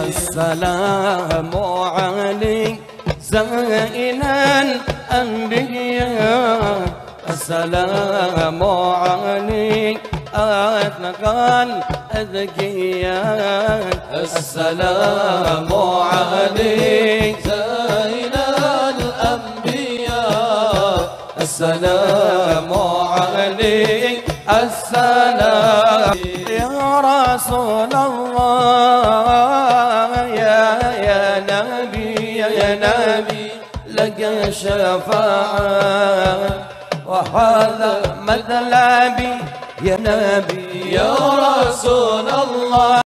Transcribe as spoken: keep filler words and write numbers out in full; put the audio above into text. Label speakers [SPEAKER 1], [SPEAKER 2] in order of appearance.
[SPEAKER 1] السلام عليك زين الأنبياء، السلام عليك أتقى الأذكياء، السلام عليك زين الأنبياء، السلام عليك السلام يا رسول الله يا يا نبي يا نبي لك شفاعة وهذا مطلبي يا نبي يا رسول الله.